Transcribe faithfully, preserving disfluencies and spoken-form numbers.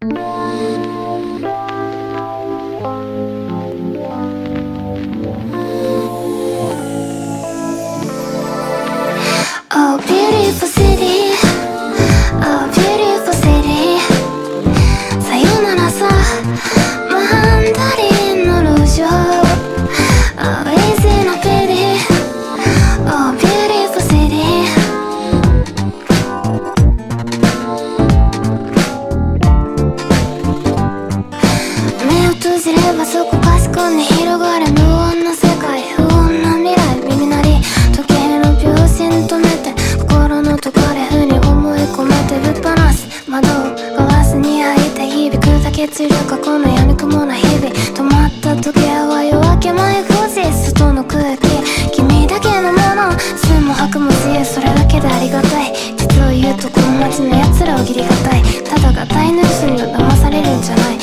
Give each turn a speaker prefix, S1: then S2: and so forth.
S1: Oh beautiful city, oh beautiful city さよならさマンダリンの路上 Oh easy no pity, oh beautiful city 目を閉じればそこかしこに広がる無音な世界、不穏な未来、耳鳴り時計の秒針止めて心の解かれふに思い込めてぶっ放す窓をガラスに開いて響くだけつる過去の闇雲な日々止まった時計は夜明け前ごじ外の空気君だけのもの数も吐くも自由それだけでありがたい実を言うとこの街の奴らを切りがたいただがたいの嘘には騙されるんじゃない